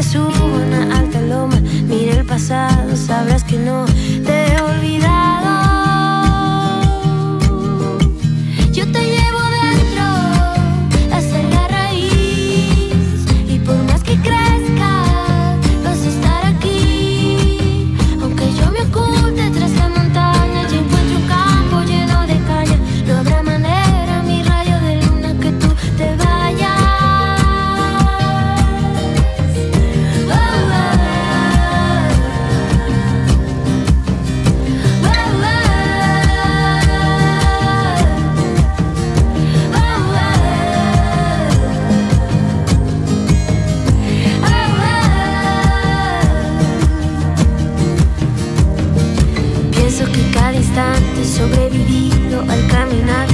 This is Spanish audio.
subo a una alta loma, mira el pasado, sabrás que no te he olvidado. Yo te llevo dentro hasta la raíz, y por más que crezca vas a estar aquí. Aunque yo me oculte tras la montaña, yo encuentro un campo lleno de caña. No habrá manera, mi rayo de luna, que tú te vayas. Pienso que cada instante he sobrevivido al caminar